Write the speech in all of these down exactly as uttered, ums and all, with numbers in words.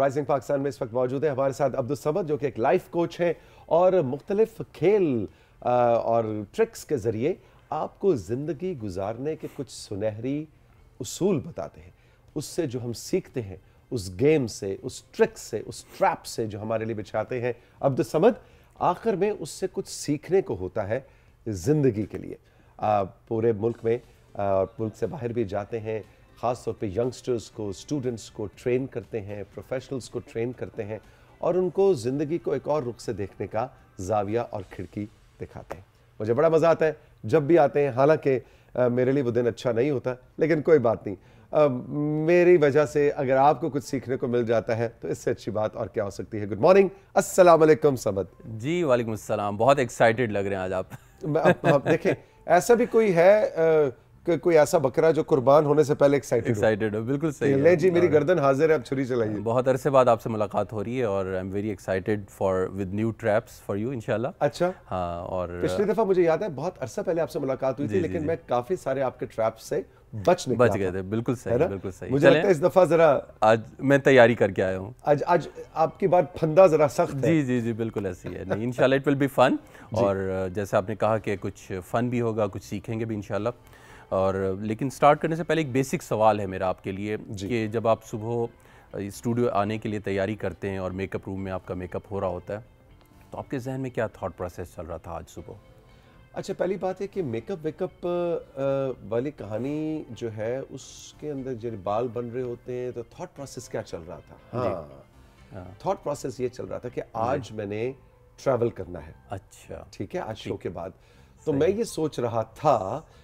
Rising Pakistan में इस वक्त मौजूद है हमारे साथ अब्दुल समद, जो कि एक लाइफ कोच हैं और मुख्तलिफ खेल और ट्रिक्स के ज़रिए आपको ज़िंदगी गुजारने के कुछ सुनहरी उसूल बताते हैं। उससे जो हम सीखते हैं, उस गेम से, उस ट्रिक से, उस ट्रैप से जो हमारे लिए बिछाते हैं अब्दुल समद, आखिर में उससे कुछ सीखने को होता है ज़िंदगी के लिए। आ, पूरे मुल्क में और मुल्क से बाहर भी जाते हैं, ख़ास तौर पे यंगस्टर्स को, स्टूडेंट्स को ट्रेन करते हैं, प्रोफेशनल्स को ट्रेन करते हैं और उनको ज़िंदगी को एक और रुख से देखने का ज़ाविया और खिड़की दिखाते हैं। मुझे बड़ा मज़ा आता है जब भी आते हैं, हालांकि मेरे लिए वो दिन अच्छा नहीं होता, लेकिन कोई बात नहीं। आ, मेरी वजह से अगर आपको कुछ सीखने को मिल जाता है तो इससे अच्छी बात और क्या हो सकती है। गुड मॉर्निंग, अस्सलाम वालेकुम समद जी। वालेकुम अस्सलाम। बहुत एक्साइटेड लग रहे हैं आज आप। देखें, ऐसा भी कोई है आ, कि कोई ऐसा बकरा जो कुर्बान होने से पहले एक्साइटेड एक्साइटेड हो? बिल्कुल सही ले जी, मेरी गर्दन हाजिर है, अब छुरी चलाइए। बहुत अरसे बाद आपसे मुलाकात हो रही है और I am very excited for with new traps for you इंशाल्लाह। अच्छा, हाँ। और पिछली दफा मुझे याद है बहुत अरसा पहले आपसे मुलाकात हुई थी, लेकिन मैं काफी सारे आपके ट्रैप्स से बच निकला बच गए थे। बिल्कुल सही, बिल्कुल सही। मुझे लगता है इस दफा जरा आज मैं तैयारी करके आया हूँ। आज आज आपकी बात फंदा जरा सख्त है। जी जी जी, बिल्कुल ऐसी है। नहीं, इंशाल्लाह इट विल बी फन। और जैसे आपने कहा कि कुछ फन भी होगा, कुछ सीखेंगे भी इंशाल्लाह। और लेकिन स्टार्ट करने से पहले एक बेसिक सवाल है मेरा आपके लिए कि जब आप सुबह स्टूडियो आने के लिए तैयारी करते हैं और मेकअप रूम में आपका मेकअप हो रहा होता है, तो आपके जहन में क्या थॉट प्रोसेस चल रहा था आज सुबह? अच्छा, पहली बात है कि मेकअप वेकअप वाली कहानी जो है उसके अंदर जो बाल बन रहे होते हैं, तो थॉट प्रोसेस क्या चल रहा था? हाँ, थॉट प्रोसेस ये चल रहा था कि आज मैंने ट्रैवल करना है। अच्छा, ठीक है, आज शो के बाद तो मैं ये सोच रहा था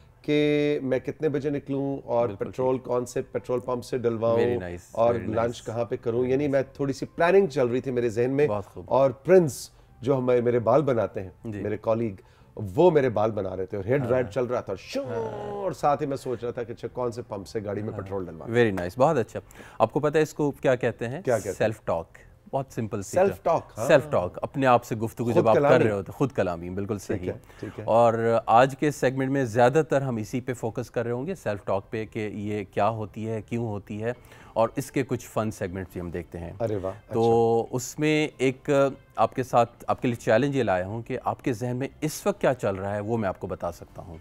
कि मैं कितने बजे निकलूं और पेट्रोल कौन से पेट्रोल पंप से डलवाऊं nice, और लंच कहाँ पे करूं। यानी मैं थोड़ी सी प्लानिंग चल रही थी मेरे जहन में। और प्रिंस जो हमारे मेरे बाल बनाते हैं, मेरे कॉलीग, वो मेरे बाल बना रहे थे और हेड राइड चल रहा था शो, और साथ ही मैं सोच रहा था कि अच्छा कौन से पंप से गाड़ी में पेट्रोल डलवा। वेरी नाइस, बहुत अच्छा। आपको पता है इसको क्या कहते हैं? क्या कहते हैं? Self talk. बहुत सिंपल सी सेल्फ टॉक। सेल्फ टॉक, अपने आप से गुफ्तगू जब आप कर रहे होते, खुद कलामी। बिल्कुल सही है, है। और आज के सेगमेंट में ज़्यादातर हम इसी पे फोकस कर रहे होंगे, सेल्फ टॉक पे, कि ये क्या होती है, क्यों होती है, और इसके कुछ फन सेगमेंट्स भी हम देखते हैं। अरे वाह। तो अच्छा। उसमें एक आपके साथ आपके लिए चैलेंज ये लाया हूँ कि आपके जहन में इस वक्त क्या चल रहा है वो मैं आपको बता सकता हूँ।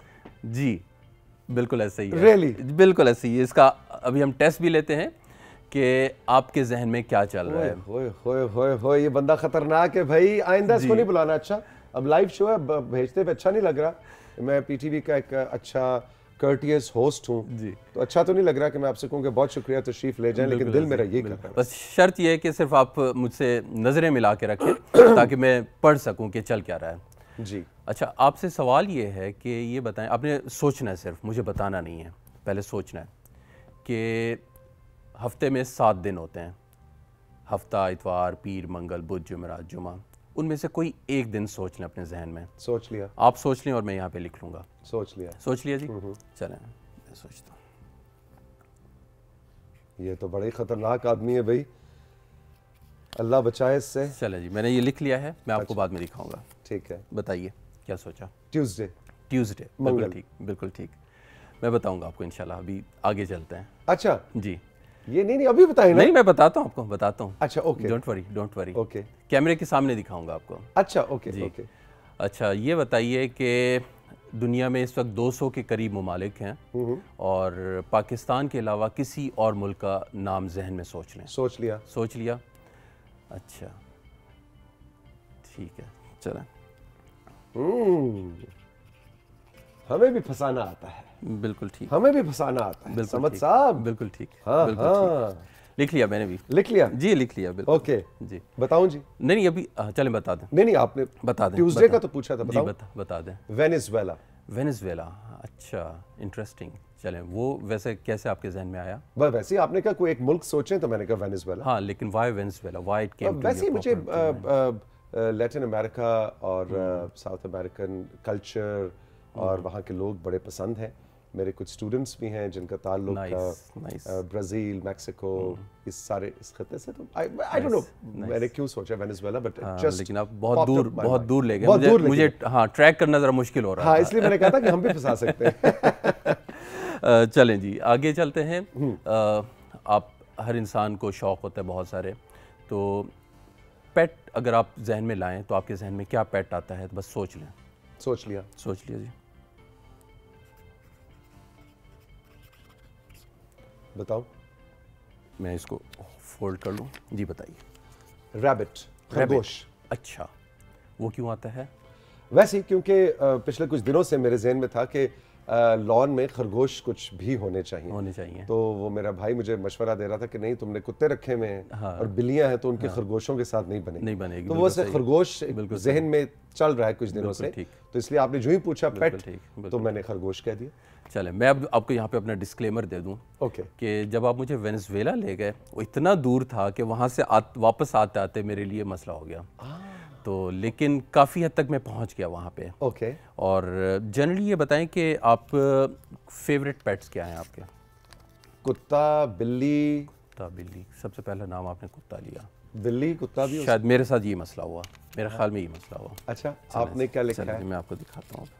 जी बिल्कुल ऐसे ही है। Really? बिल्कुल ऐसे ही है। इसका अभी हम टेस्ट भी लेते हैं कि आपके जहन में क्या चल रहा है। होए होए होए होए, ये बंदा खतरनाक है भाई, आइंदा इसको नहीं बुलाना। अच्छा, अब लाइव शो है, भेजते पे अच्छा नहीं लग रहा। मैं पीटीवी का एक अच्छा कर्टियस होस्ट हूँ जी, तो अच्छा तो नहीं लग रहा कि मैं आपसे कहूँ कि बहुत शुक्रिया, तशरीफ ले जाएं, लेकिन दिल मेरा ये कर रहा है। बस शर्त ये है कि सिर्फ आप मुझसे नज़रें मिला के रखें ताकि मैं पढ़ सकूँ कि चल क्या रहा है जी। अच्छा, आपसे सवाल ये है कि ये बताएं, आपने सोचना है, सिर्फ मुझे बताना नहीं है, पहले सोचना है कि हफ्ते में सात दिन होते हैं, हफ्ता, इतवार, पीर, मंगल, बुध, जुमेरात, जुमा, उनमें से कोई एक दिन सोच लें अपने जहन में। सोच लिया? आप सोच लें और मैं यहाँ पे लिख लूँगा। सोच लिया। सोच लिया जी? चलें मैं सोचता हूँ। ये तो बड़ा ही खतरनाक आदमी है भाई, अल्लाह बचाए इससे। चले जी, मैंने ये लिख लिया है, मैं आपको बाद में दिखाऊंगा। ठीक है, बताइए क्या सोचा? ट्यूसडे। ट्यूसडे, बिल्कुल ठीक, बिल्कुल ठीक। मैं बताऊंगा आपको इंशाल्लाह, अभी आगे चलते हैं। अच्छा जी, ये नहीं नहीं अभी बताइए ना। नहीं, मैं बताता हूँ आपको, बताता हूँ। अच्छा okay, don't worry, don't worry. Okay, कैमरे के सामने दिखाऊंगा आपको। अच्छा ओके जी ओके। अच्छा, ये बताइए कि दुनिया में इस वक्त दो सौ के करीब ममालिक हैं और पाकिस्तान के अलावा किसी और मुल्क का नाम जहन में सोच लें। सोच लिया। सोच लिया? अच्छा ठीक है, चलें। हमें भी फंसाना आता है। बिल्कुल ठीक, हमें भी फंसाना आता है समद साहब। बिल्कुल ठीक, हाँ, बिल्कुल हाँ। ठीक। लिख लिया मैंने भी। लिख लिया जी, लिख लिया बिल्कुल। ओके जी, बताऊं जी? नहीं नहीं अभी चलें बता दें। नहीं नहीं आपने बता दें। ट्यूसडे का तो पूछा था, बताओ। जी बता बता दें। वेनेजुएला। वेनेजुएला, अच्छा इंटरेस्टिंग। चलें, वो वैसे कैसे आपके जहन में आया? बस वैसे ही आपने कहा कोई एक मुल्क सोचें तो मैंने कहा वेनेजुएला। हाँ, लेकिन why Venezuela, why it came to? वैसे ही मुझे लैटिन अमेरिका और साउथ अमेरिकन कल्चर और वहाँ के लोग बड़े पसंद हैं। मेरे कुछ स्टूडेंट्स भी हैं जिनका ताल्लुक ब्राज़ील, मैक्सिको, इस सारे इस खत्ते से। तो आई डोंट नो मैंने क्यों सोचा वेनेजुएला, बट जस्ट लेकिन आप बहुत दूर बहुत दूर ले गए बहुत दूर मुझे। हाँ, ट्रैक करना ज़रा मुश्किल हो रहा है। हाँ, इसलिए मैंने कहा था कि हम भी फंसा सकते हैं। चलें जी, आगे चलते हैं। आप ہر انسان کو شوق ہوتا ہے بہت سارے. تو پیٹ اگر آپ ذہن میں لائیں تو آپ کے ذہن میں کیا پیٹ آتا ہے؟ تو بس سوچ لیں. سوچ لیا سوچ لیا جی. بتاؤ. میں اس کو فولڈ کر لوں. جی بتائیے. ریبٹ, خرگوش. اچھا, وہ کیوں آتا ہے؟ ویسے کیونکہ پچھلے کچھ دنوں سے میرے ذہن میں تھا کہ لان میں خرگوش کچھ بھی ہونے چاہیے ہونے چاہیے تو وہ میرا بھائی مجھے مشورہ دے رہا تھا کہ نہیں تم نے کتے رکھے ہوئے ہیں اور بلیاں ہیں تو ان کے خرگوشوں کے ساتھ نہیں بنے نہیں بنے گی. تو وہ سے خرگوش ذہن میں چل رہا ہے کچھ دنوں سے, تو اس لیے آپ نے جو ہی پوچھا پیٹ تو میں نے خرگوش کہہ دیا. چلیں میں اب آپ کو یہاں پہ اپنا ڈسکلیمر دے دوں کہ جب آپ مجھے وینزویلا لے گئے وہ اتنا دور تھا کہ وہاں سے واپس آتے آتے میرے لیے مسئلہ ہو گیا. تو لیکن کافی حد تک میں پہنچ گیا وہاں پہ. اوکے. اور جنرلی یہ بتائیں کہ آپ فیوریٹ پیٹس کیا ہیں آپ کے؟ کتا, بلی. کتا بلی, سب سے پہلا نام آپ نے کتا لیا. بلی کتا بھی شاید میرے ساتھ یہ مسئلہ ہوا, میرے خیال میں یہ مسئلہ ہوا. اچھا آپ نے کیا لکھا ہے؟ میں آپ کو دکھاتا ہوں.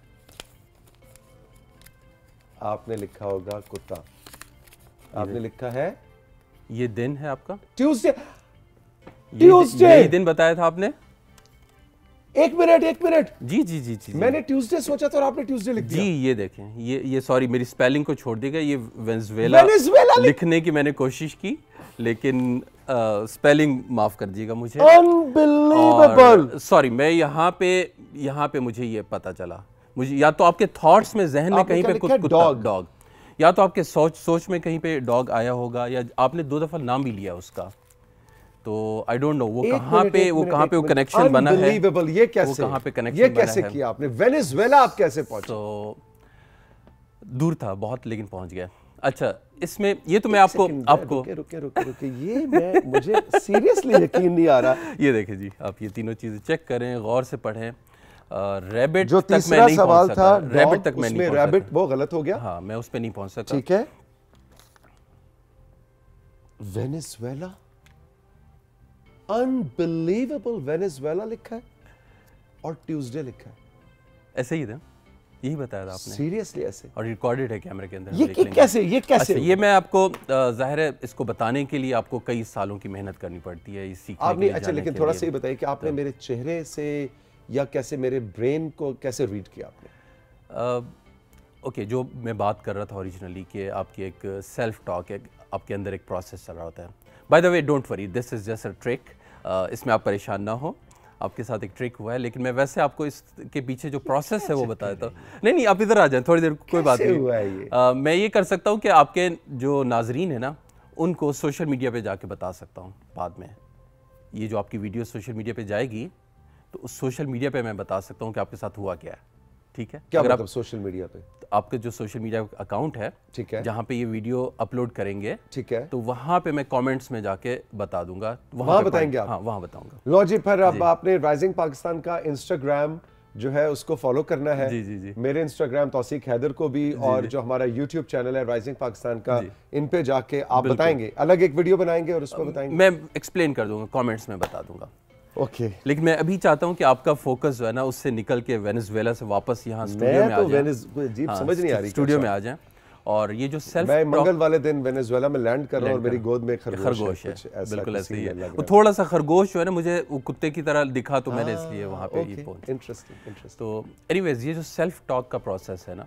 آپ نے لکھا ہوگا کتا. آپ نے لکھا ہے یہ دن ہے آپ کا ٹیوزڈے. ٹیوزڈے یہ دن بتایا تھا آپ نے. ایک منٹ ایک منٹ جی جی جی جی میں نے ٹیوزڈے سوچا تھا اور آپ نے ٹیوزڈے لکھ دیا. جی یہ دیکھیں, یہ یہ سوری میری سپیلنگ کو چھوڑ دیے گا. یہ وینزویلا لکھنے کی میں نے کوشش کی لیکن سپیلنگ معاف کر دیجیے گا مجھے. Unbelievable. سوری میں یہاں پہ یہاں پہ مجھے یہ پتا چلا. مجھے یا تو آپ کے تھاٹس میں ذہن میں کہیں پہ کتا ڈاگ, یا تو آپ کے سوچ سوچ میں کہیں پہ ڈاگ آیا ہوگا, یا آپ نے دو دفعہ نام بھی لیا اس کا. تو آئی ڈونٹ نو وہ کہاں پہ وہ کہاں پہ وہ کنیکشن بنا ہے. یہ کیسے کہاں پہ کنیکشن یہ کیسے کیا آپ نے؟ وینزویلا آپ کیسے پہنچے؟ تو دور تھا بہت لیکن پہنچ گیا. اچھا اس میں یہ تو میں آپ کو آپ کو رکے رکے رکے رکے یہ میں مجھے سیریسلی یقین نہیں آ رہا. یہ دیکھیں جی, آپ یہ تینوں چیزیں چیک کریں, غور سے پڑھیں. ریبٹ جو تک میں نہیں سوال پہنچ تھا سکا, ریبٹ تک میں نہیں پہنچ ریبٹ وہ غلط ہو گیا. ہاں میں اس پہ نہیں پہنچ سکا. ٹھیک ہے. Venezuela, unbelievable. وینزویلا لکھا ہے اور ٹیوزڈے لکھا ہے. ایسے ہی تھا, یہی بتایا تھا آپ نے سیریسلی ایسے, اور ریکارڈڈ ہے کیمرے کے اندر. یہ کیسے یہ کیسے یہ میں آپ کو ظاہر ہے اس کو بتانے کے لیے آپ کو کئی سالوں کی محنت کرنی پڑتی ہے سیکھنے کے لیے. اچھا لیکن تھوڑا سا یہ بتائیے کہ آپ نے میرے چہرے سے یا کیسے میرے برین کو کیسے ریڈ کیا آپ نے؟ اوکے, جو میں بات کر رہا تھا اوریجنلی کہ آپ کی ایک سیلف ٹاک ہے, آپ کے اندر ایک پروسیس چل رہا ہوتا ہے. By the way don't worry, this is just a truck. اس میں آپ پریشان نہ ہو, آپ کے ساتھ ایک ٹرک ہوا ہے لیکن میں ویسے آپ کو اس کے پیچھے جو پروسیس ہے وہ بتایا تھا. نہیں نہیں آپ ادھر آ جائیں تھوڑی دیر, کوئی بات نہیں. میں یہ کر سکتا ہوں کہ آپ کے جو ناظرین ہیں نا ان کو سوشل میڈیا پہ جا کے بتا سکتا ہوں بعد میں. یہ جو آپ کی ویڈیو سوشل میڈیا پہ جائے گی تو اس سوشل میڈیا پہ میں بتا سکتا ہوں کہ آپ کے ساتھ ہوا کیا ہے. ٹھیک ہے, کیا مطلب سوشل میڈیا پہ؟ آپ کا جو سوشل میڈیا اکاؤنٹ ہے, ٹھیک ہے, جہاں پہ یہ ویڈیو اپلوڈ کریں گے, ٹھیک ہے, تو وہاں پہ میں کامنٹس میں جا کے بتا دوں گا. وہاں بتائیں گے آپ؟ ہاں وہاں بتاؤں گا. لو جی, پھر اب آپ نے رائزنگ پاکستان کا انسٹاگرام جو ہے اس کو فالو کرنا ہے. جی جی جی میرے انسٹاگرام توثیق حیدر کو بھی, اور جو ہمارا یوٹیوب چینل ہے رائزنگ پاکستان کا, ان پہ جا کے آپ بتائیں گے, الگ ایک ویڈیو بنائیں گے اور اس پہ بتائیں گے. میں ایکسپلین کر دوں گا, کامنٹس میں بتا دوں گا. اوکے, لیکن میں ابھی چاہتا ہوں کہ آپ کا فوکس جو ہے نا اس سے نکل کے وینزویلا سے واپس یہاں اسٹوڈیو میں آ جائیں. سمجھ نہیں آ رہی, اسٹوڈیو میں آ جائیں. اور یہ جو سیلف میں منگل والے دن وینزویلا میں لینڈ کر رہا ہوں اور میری گود میں خرگوش ہے. بالکل ایسے ہی ہے. وہ تھوڑا سا خرگوش جو ہے نا مجھے وہ کتے کی طرح دکھا تو میں نے اس لیے وہاں پہ یہ پہنچا. تو اینی ویز یہ جو سیلف ٹاک کا پروسیس ہے نا,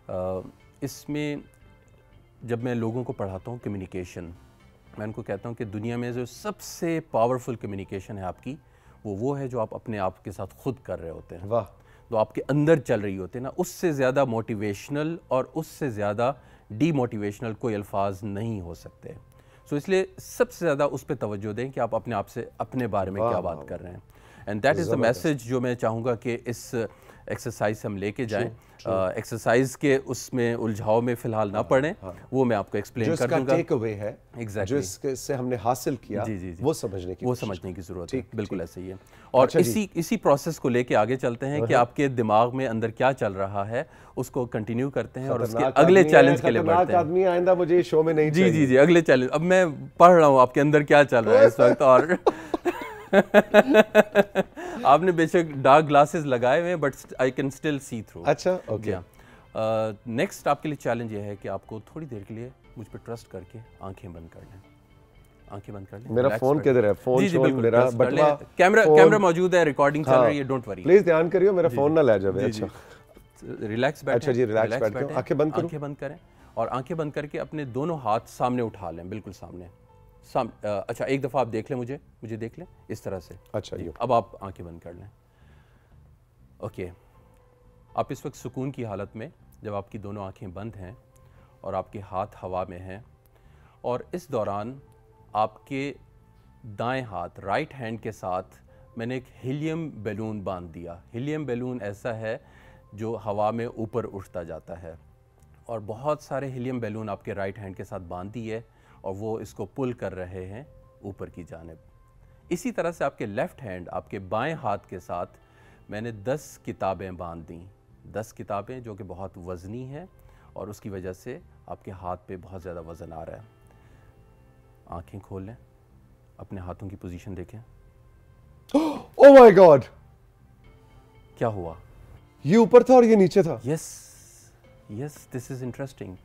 اس میں جب میں لوگوں کو پڑھاتا ہوں کمیونیکیشن, میں ان کو کہتا ہوں کہ دنیا میں جو سب سے پاورفل کمیونیکیشن ہے آپ کی, وہ وہ ہے جو آپ اپنے آپ کے ساتھ خود کر رہے ہوتے ہیں. واہ. تو آپ کے اندر چل رہی ہوتے ہیں نا, اس سے زیادہ موٹیویشنل اور اس سے زیادہ ڈی موٹیویشنل کوئی الفاظ نہیں ہو سکتے. سو اس لیے سب سے زیادہ اس پہ توجہ دیں کہ آپ اپنے آپ سے اپنے بارے میں کیا بات کر رہے ہیں. And that is the message جو میں چاہوں گا کہ اس ایکسرسائز سے ہم لے کے جائیں. ایکسرسائز کے اس میں الجھاؤ میں فی الحال نہ پڑھیں, وہ میں آپ کو ایکسپلین کر دوں گا. ٹیک اوے ہے جو اس سے ہم نے حاصل کیا وہ سمجھنے کی وہ سمجھنے کی ضرورت ہے. بالکل ایسے ہی ہے. اور اسی اسی پروسیس کو لے کے آگے چلتے ہیں کہ آپ کے دماغ میں اندر کیا چل رہا ہے اس کو کنٹینیو کرتے ہیں اور اس کے اگلے چیلنج کے لیے بڑھتے ہیں. آدمی آئندہ مجھے شو میں نہیں جی جی جی اگلے چیلنج. اب میں پڑھ رہا ہوں آپ کے اندر کیا چل رہا ہے اس وقت. اور آپ نے بے شک ڈارک گلاسز لگائے ہوئے ہیں but I can still see through. اچھا اوکے. نیکسٹ آپ کے لیے چیلنج یہ ہے کہ آپ کو تھوڑی دیر کے لیے مجھ پہ ٹرسٹ کر کے آنکھیں بند کر لیں. आंखें बंद कर लें। मेरा फोन किधर है? फोन जी जी शोन बिल्कुल, मेरा press कर बटवा लें। कैमरा फोन- कैमरा मौजूद है, रिकॉर्डिंग चल हाँ, रही है, डोंट वरी। प्लीज ध्यान करियो मेरा फोन ना ले जावे। जी, अच्छा रिलैक्स बैठें। अच्छा जी, रिलैक्स बैठ बैठें, जाओ। आंखें बंद करो। आंखें बंद करें और आंखें बंद करके अपने दोनों हाथ सामने उठा लें, बिल्कुल सामने साम अ, अच्छा एक दफ़ा आप देख लें, मुझे मुझे देख लें इस तरह से। अच्छा यूं। अब आप आंखें बंद कर लें। ओके, आप इस वक्त सुकून की हालत में, जब आपकी दोनों आंखें बंद हैं और आपके हाथ हवा में हैं, और इस दौरान आपके दाएं हाथ राइट हैंड के साथ मैंने एक हीलियम बैलून बांध दिया। हीलियम बैलून ऐसा है जो हवा में ऊपर उठता जाता है, और बहुत सारे हीलियम बैलून आपके राइट हैंड के साथ बांध दिए और वो इसको पुल कर रहे हैं ऊपर की जानिब। इसी तरह से आपके लेफ़्ट हैंड, आपके बाएं हाथ के साथ मैंने दस किताबें बांध दी। दस किताबें जो कि बहुत वज़नी हैं और उसकी वजह से आपके हाथ पे बहुत ज़्यादा वज़न आ रहा है। आंखें खोल लें, अपने हाथों की पोजीशन देखें। ओह माय गॉड, क्या हुआ? ये ऊपर था और ये नीचे था। Yes yes, this is interesting.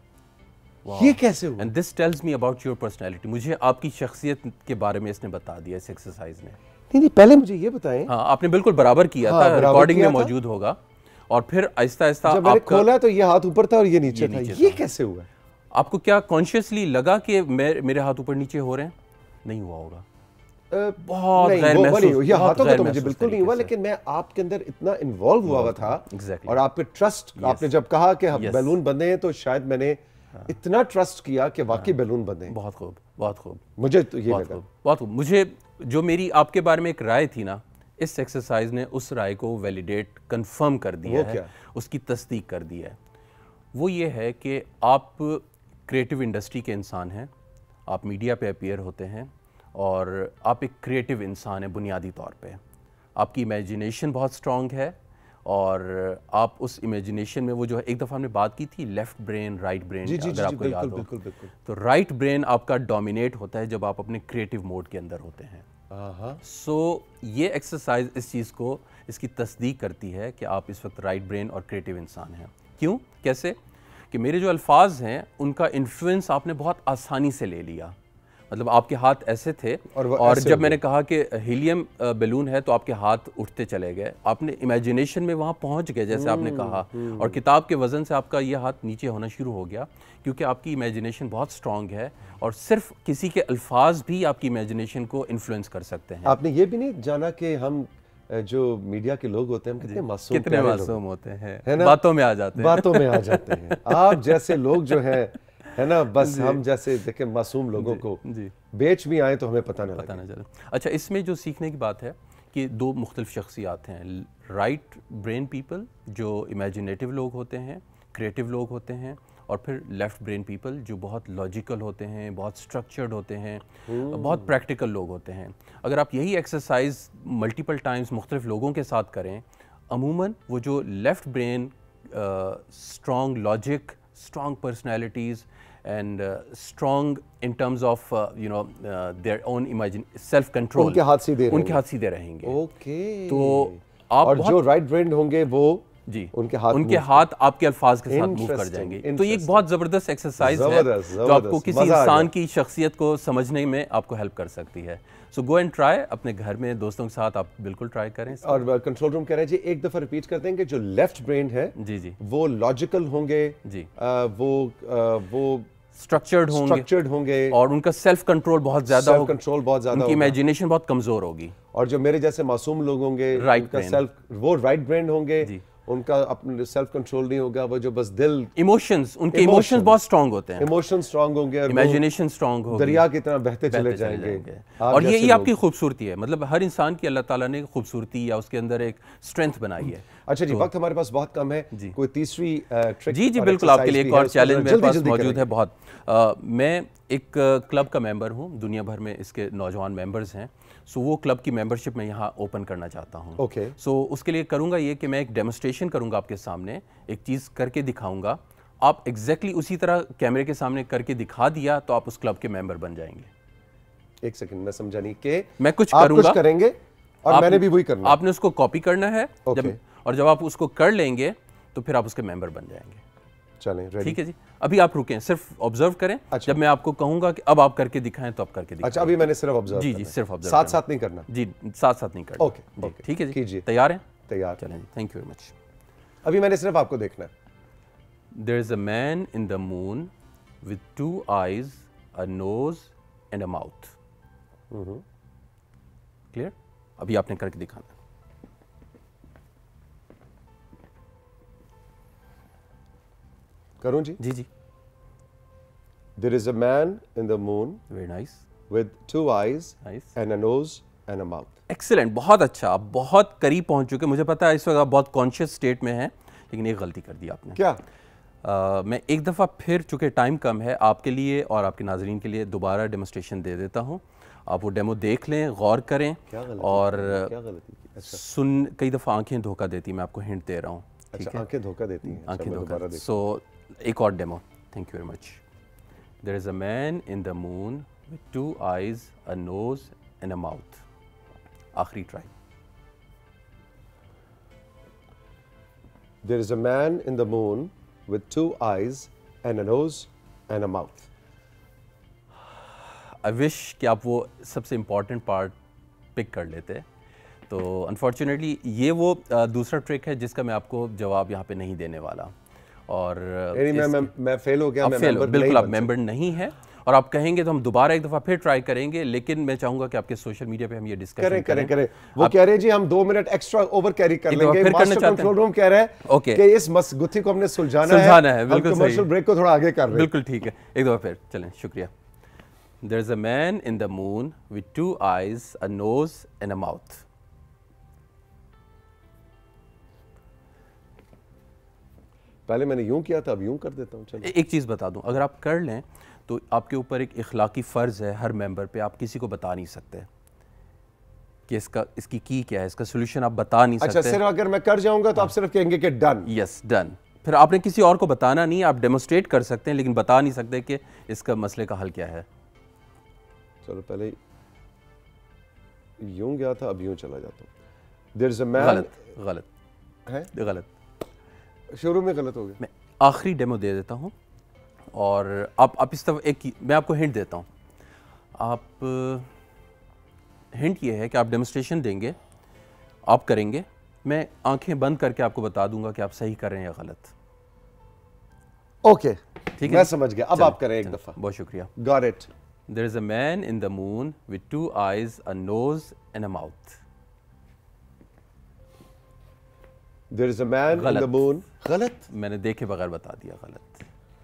ये कैसे हुआ? And this tells me about your personality. मुझे आपकी शख्सियत के बारे में इसने बता दिया इस एक्सरसाइज ने। नहीं नहीं, पहले मुझे ये बताएं। हाँ, आपने बिल्कुल बराबर किया हाँ, था, बराबर रिकॉर्डिंग किया में था। मौजूद होगा। और फिर आहिस्ता आहिस्ता जब मैंने आपका खोला तो ये हाथ ऊपर था और ये नीचे ये था। नीचे ये था। कैसे हुआ? आपको क्या कॉन्शियसली लगा कि मैं मेरे हाथ ऊपर नीचे हो रहे हैं? नहीं हुआ होगा। अ, बहुत नहीं, गैर वो- वो महसूस- नहीं हुआ। ये बहुत हाथों का गैर तो मुझे महसूस बिल्कुल नहीं हुआ, तरीके से। लेकिन मैं आपके अंदर इतना इन्वॉल्व हुआ हुआ था। Exactly. और आपके ट्रस्ट, आपने जब कहा कि हम Yes. बैलून बंधे हैं, तो शायद मैंने इतना ट्रस्ट किया कि वाकई बैलून बंधे हैं। बहुत खूब, बहुत खूब, मुझे तो ये बहुत लगा। खूब, बहुत खूब। मुझे जो मेरी आपके बारे में एक राय थी ना, इस एक्सरसाइज ने उस राय को वैलिडेट, कंफर्म कर दिया वो है, क्या? उसकी तस्दीक कर दी है। वो ये है कि आप क्रिएटिव इंडस्ट्री के इंसान हैं, आप मीडिया पे अपीयर होते हैं और आप एक क्रिएटिव इंसान हैं बुनियादी तौर पे। आपकी इमेजिनेशन बहुत स्ट्रॉन्ग है और आप उस इमेजिनेशन में, वो जो है एक दफ़ा हमने बात की थी लेफ़्ट ब्रेन राइट ब्रेन, जी जी अगर जी, आपको याद बिल्कुल हो, बिल्कुल बिल्कुल। तो राइट ब्रेन आपका डोमिनेट होता है जब आप अपने क्रिएटिव मोड के अंदर होते हैं। हाँ, सो so, ये एक्सरसाइज इस चीज़ को, इसकी तस्दीक करती है कि आप इस वक्त राइट ब्रेन और क्रिएटिव इंसान हैं। क्यों? कैसे? कि मेरे जो अल्फाज हैं उनका इन्फ्लुएंस आपने बहुत आसानी से ले लिया। मतलब आपके हाथ ऐसे थे और और, वो और ऐसे जब हो मैंने कहा कि हीलियम बैलून है तो आपके हाथ उठते चले गए, आपने इमेजिनेशन में वहाँ पहुँच गए जैसे आपने कहा, और किताब के वज़न से आपका ये हाथ नीचे होना शुरू हो गया क्योंकि आपकी इमेजिनेशन बहुत स्ट्रॉन्ग है और सिर्फ किसी के अल्फाज भी आपकी इमेजिनेशन को इन्फ्लुएंस कर सकते हैं। आपने ये भी नहीं जाना कि हम अ, जो मीडिया के लोग होते हैं, हम कितने मासूम कितने प्यारे लोग मासूम होते हैं, है ना? बातों में आ जाते हैं। बातों में आ जाते हैं। आप जैसे लोग जो हैं, है ना, बस हम जैसे देखें मासूम लोगों को जी बेच भी आए तो हमें पता ना पता लगे। ना चले। अच्छा, इसमें जो सीखने की बात है कि दो मुख्तलिफ शख्सियात हैं, राइट ब्रेन पीपल जो इमेजिनेटिव लोग होते हैं, क्रिएटिव लोग होते हैं, और फिर लेफ़्ट ब्रेन पीपल जो बहुत लॉजिकल होते हैं, बहुत स्ट्रक्चर्ड होते हैं, बहुत प्रैक्टिकल लोग होते हैं। अगर आप यही एक्सरसाइज मल्टीपल टाइम्स मुख्तलिफ लोगों के साथ करें, अमूमन वो जो left brain strong logic, strong personalities and uh, strong in terms of uh, you know uh, their own imagine self control, उनके हाथ सीधे उनके हाथ सीधे रहेंगे। ओके। तो आप और बहुत, जो राइट ब्रेन होंगे वो जी उनके हाथ उनके move हाथ आपके अल्फाज के साथ मूव कर Interesting, जाएंगे। तो ये एक interesting. बहुत ज़बरदस्त एक्सरसाइज है जबरदस्त, जो आपको जबरदस्त, किसी मजा आ इंसान गया। की शख्सियत को समझने में आपको हेल्प कर सकती है। सो गो एंड ट्राई, अपने घर में दोस्तों के साथ आप बिल्कुल ट्राई करें। और कंट्रोल रूम कह रहे हैं जी, एक दफा रिपीट कर देंगे, जो लेफ्ट ब्रेन है जी जी वो लॉजिकल होंगे, जी आ, वो आ, वो स्ट्रक्चर्ड होंगे स्ट्रक्चर्ड होंगे और उनका सेल्फ कंट्रोल बहुत ज़्यादा सेल्फ होगा, कंट्रोल बहुत ज्यादा उनकी होगा। इमेजिनेशन बहुत कमज़ोर होगी। और जो मेरे जैसे मासूम लोग होंगे, Right उनका brain. सेल्फ, वो राइट ब्रेन होंगे, जी। उनका अपने सेल्फ कंट्रोल नहीं होगा, वो जो बस दिल, इमोशंस, उनके Emotions. इमोशंस बहुत स्ट्रांग होते हैं, इमोशन स्ट्रांग होंगे और वो इमेजिनेशन स्ट्रांग होगी, दरिया की तरह बहते चले बहते चले जाएंगे। जाएंगे। आप और ये जैसे ये लोग। आपकी खूबसूरती है, मतलब हर इंसान की अल्लाह ताला ने खूबसूरती या उसके अंदर एक स्ट्रेंथ बनाई है। अच्छा जी, वक्त हमारे पास बहुत कम है, जी। कोई तीसरी ट्रिक? जी जी बिल्कुल, आपके लिए एक और चैलेंज मेरे पास मौजूद है बहुत। आ, मैं एक क्लब का मेंबर हूँ, दुनिया भर में इसके नौजवान मेंबर्स हैं, सो वो क्लब की मेंबरशिप मैं यहाँ ओपन करना चाहता हूँ। ओके। सो उसके लिए करूँगा ये कि मैं एक डेमोस्ट्रेशन करूँगा आपके सामने, एक चीज़ करके दिखाऊँगा, आप एग्जैक्टली उसी तरह कैमरे के सामने करके दिखा दिया तो आप उस क्लब के मेंबर बन जाएंगे। एक सेकंड, मैं समझा नहीं कि मैं कुछ आप करूँगा, कुछ करेंगे और आप- मैंने भी वही करना। आपने उसको कॉपी करना है, ओके। जब और जब आप उसको कर लेंगे तो फिर आप उसके मेंबर बन जाएंगे। چلیں ready. ٹھیک ہے جی. ابھی آپ رکیں, صرف آبزرو کریں. جب میں آپ کو کہوں گا کہ اب آپ کر کے دکھائیں تو آپ کر کے دکھائیں. اچھا ابھی میں نے صرف آبزرو جی جی صرف آبزرو ساتھ ساتھ نہیں کرنا. جی ساتھ ساتھ نہیں کرنا. اوکے جی ٹھیک ہے جی. کیجیے. تیار ہیں؟ تیار. چلیں جی. Thank you very much. ابھی میں نے صرف آپ کو دیکھنا ہے. There is a man in the moon with two eyes, a nose and a mouth. Clear? ابھی آپ نے کر کے دکھانا. کروں جی؟ جی جی. There is a man in the moon Very nice. with two eyes Nice. and a nose and a mouth. Excellent. بہت اچھا. آپ بہت قریب پہنچ چکے. مجھے پتا ہے اس وقت آپ بہت کانشیس اسٹیٹ میں ہیں, لیکن ایک غلطی کر دی آپ نے. کیا؟ میں ایک دفعہ پھر, چونکہ ٹائم کم ہے, آپ کے لیے اور آپ کے ناظرین کے لیے دوبارہ ڈیمونسٹریشن دے دیتا ہوں. آپ وہ ڈیمو دیکھ لیں, غور کریں, اور سن کئی دفعہ آنکھیں دھوکہ دیتی, میں آپ کو ہنٹ دے رہا ہوں. اچھا آنکھیں دھوکہ دیتی ہیں. آنکھیں دھوکہ دیتی. سو ایک اور demo. Thank you very much. There is a man in the moon with two eyes, a nose and a mouth. آخری try. There is a man in the moon with two eyes and a nose and a mouth. I wish کہ آپ وہ سب سے important part پک کر لیتے. تو unfortunately یہ وہ دوسرا ٹرک ہے جس کا میں آپ کو جواب یہاں پہ نہیں دینے والا. اور میں فیل ہو گیا. بالکل آپ ممبر نہیں ہے, اور آپ کہیں گے تو ہم دوبارہ ایک دفعہ پھر ٹرائی کریں گے, لیکن میں چاہوں گا کہ آپ کے سوشل میڈیا پہ ہم یہ ڈسکشن کریں کریں کریں. وہ کہہ رہے ہیں جی ہم دو منٹ ایکسٹرا اوور کیری کر لیں گے. ماسٹر کنٹرول روم کہہ رہا ہے کہ اس گتھی کو ہم نے سلجھانا ہے. بالکل کمرشل بریک کو تھوڑا آگے کر رہے ہیں. بالکل ٹھیک ہے. ایک دفعہ پھر چلیں. شکریہ. There is a man in the moon with two eyes, a nose and a mouth. پہلے میں نے یوں کیا تھا, اب یوں کر دیتا ہوں. چلیں ایک چیز بتا دوں, اگر آپ کر لیں تو آپ کے اوپر ایک اخلاقی فرض ہے ہر ممبر پہ, آپ کسی کو بتا نہیں سکتے کہ اس کا اس کی کی کیا ہے, اس کا سولوشن آپ بتا نہیں سکتے. اچھا صرف اگر میں کر جاؤں گا تو آپ صرف کہیں گے کہ ڈن. یس ڈن. پھر آپ نے کسی اور کو بتانا نہیں, آپ ڈیمونسٹریٹ کر سکتے ہیں لیکن بتا نہیں سکتے کہ اس کا مسئلے کا حل کیا ہے. چلو پہلے یوں گیا تھا, اب یوں چلا جاتا ہوں. There is a man. غلط غلط ہے غلط. شروع میں غلط ہو گیا. میں آخری ڈیمو دے دیتا ہوں, اور آپ آپ اس طرح ایک میں آپ کو ہنٹ دیتا ہوں. آپ ہنٹ یہ ہے کہ آپ ڈیمونسٹریشن دیں گے, آپ کریں گے, میں آنکھیں بند کر کے آپ کو بتا دوں گا کہ آپ صحیح کر رہے ہیں یا غلط. اوکے ٹھیک ہے, میں سمجھ گیا. اب آپ کریں ایک دفعہ. بہت شکریہ. Got it. There is a man in the moon with two eyes, a nose and a mouth. There is a man in the moon. غلط. میں نے دیکھے بغیر بتا دیا. غلط.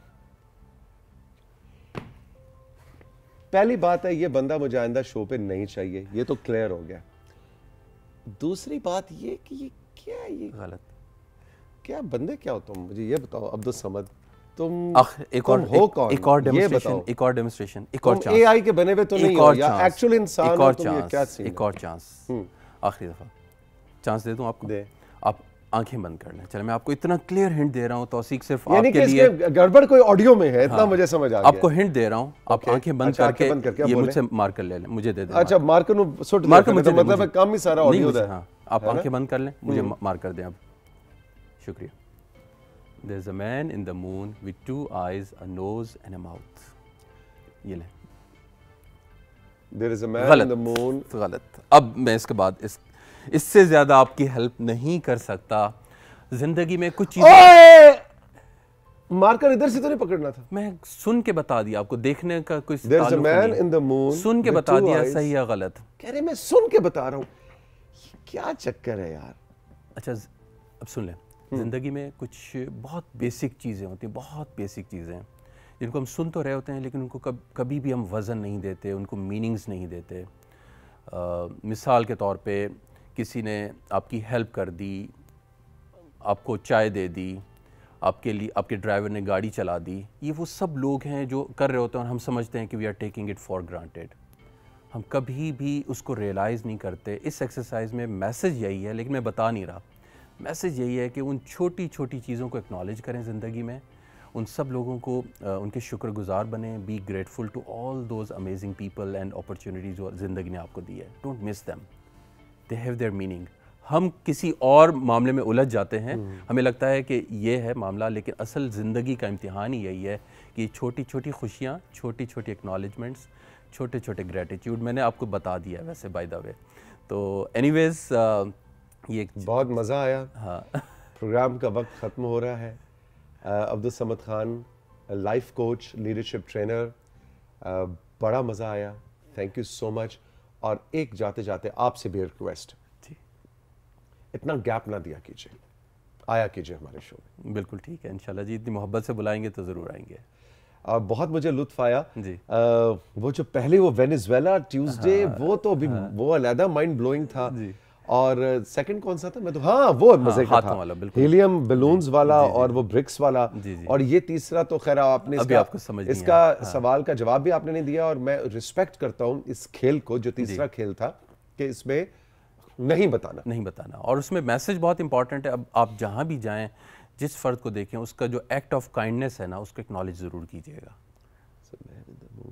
پہلی بات ہے یہ بندہ مجھے آئندہ شو پہ نہیں چاہیے, یہ تو کلیئر ہو گیا. دوسری بات یہ کہ یہ کیا ہے, یہ غلط. کیا بندے کیا ہو تم, مجھے یہ بتاؤ. عبدالصمد تم ایک اور ہو کون؟ ایک اور ڈیمونسٹریشن ایک اور ڈیمونسٹریشن ایک اور چانس. اے آئی کے بنے ہوئے تو نہیں ہو یا ایکچوئل انسان ایک ہو اور تم, یہ کیا چانس سین ہے؟ ایک اور چانس. آخری دفعہ چانس دے دوں آپ کو. دے. آپ آنکھیں بند کر لیں. چلیں میں آپ کو اتنا کلیئر ہنٹ دے رہا ہوں, توثیق صرف یعنی آپ کہ کے اس لیے. میں گڑبڑ کوئی آڈیو میں ہے, اتنا مجھے سمجھ آ گیا. آپ کو ہنٹ دے رہا ہوں, آپ آنکھیں بند کر کے یہ مجھ سے مارکر لے لیں, مجھے دے دیں. اچھا مارکر نو سٹ مارکر مجھے مطلب ہے کم ہی سارا آڈیو ہے. ہاں آپ آنکھیں بند کر لیں, مجھے مارکر دیں اب. شکریہ. There is a man in the moon with two eyes, a nose and a mouth. یہ لیں. There is a man in the moon. غلط. اب میں اس کے بعد اس اس سے زیادہ آپ کی ہیلپ نہیں کر سکتا. زندگی میں کچھ چیزیں مارکر ادھر سے تو نہیں پکڑنا تھا. میں سن کے بتا دیا آپ کو, دیکھنے کا کوئی There is a تعلق man نہیں. in the moon. سن کے بتا دیا صحیح یا غلط. کہہ رہے میں سن کے بتا رہا ہوں. یہ کیا چکر ہے یار. اچھا اب سن لیں. زندگی میں کچھ بہت بیسک چیزیں ہوتی ہیں, بہت بیسک چیزیں جن کو ہم سن تو رہے ہوتے ہیں لیکن ان کو کبھی بھی ہم وزن نہیں دیتے, ان کو میننگز نہیں دیتے. مثال کے طور پہ کسی نے آپ کی ہیلپ کر دی, آپ کو چائے دے دی, آپ کے لیے آپ کے ڈرائیور نے گاڑی چلا دی. یہ وہ سب لوگ ہیں جو کر رہے ہوتے ہیں اور ہم سمجھتے ہیں کہ we are taking it for granted. ہم کبھی بھی اس کو ریئلائز نہیں کرتے. اس ایکسرسائز میں میسج یہی ہے, لیکن میں بتا نہیں رہا. میسج یہی ہے کہ ان چھوٹی چھوٹی چیزوں کو اکنالج کریں زندگی میں, ان سب لوگوں کو ان کے شکر گزار بنیں. Be grateful to all those amazing people and opportunities جو زندگی نے آپ کو دی ہے. Don't miss them, they have their meaning. ہم کسی اور معاملے میں الجھ جاتے ہیں, ہمیں لگتا ہے کہ یہ ہے معاملہ, لیکن اصل زندگی کا امتحان ہی یہی ہے کہ چھوٹی چھوٹی خوشیاں, چھوٹی چھوٹی اکنالجمنٹس, چھوٹے چھوٹے گریٹیٹیوڈ, میں نے آپ کو بتا دیا ہے ویسے بائی دا وے. تو اینی ویز یہ بہت مزہ آیا. ہاں پروگرام کا وقت ختم ہو رہا ہے. Abdul Samad Khan, life coach, leadership trainer, بڑا مزہ آیا. Thank you so much. اور ایک جاتے جاتے آپ سے بھی ریکویسٹ, اتنا گیپ نہ دیا کیجیے, آیا کیجیے ہمارے شو میں. بالکل ٹھیک ہے انشاءاللہ جی, اتنی محبت سے بلائیں گے تو ضرور آئیں گے. بہت مجھے لطف آیا. جی وہ جو پہلے وہ وینیزویلا ٹیوزڈے, وہ تو بھی وہ علیحدہ مائنڈ بلوئنگ تھا. اور سیکنڈ کون سا تھا, میں تو ہاں وہ مزے کا تھا, ہیلیم بیلونز والا اور وہ برکس والا. اور یہ تیسرا تو خیر آپ نے اس کا سوال کا جواب بھی آپ نے نہیں دیا, اور میں ریسپیکٹ کرتا ہوں اس کھیل کو جو تیسرا کھیل تھا کہ اس میں نہیں بتانا نہیں بتانا اور اس میں میسج بہت امپورٹنٹ ہے. اب آپ جہاں بھی جائیں, جس فرد کو دیکھیں, اس کا جو ایکٹ آف کائنڈنس ہے نا, اس کو اکنالج ضرور کیجیے گا.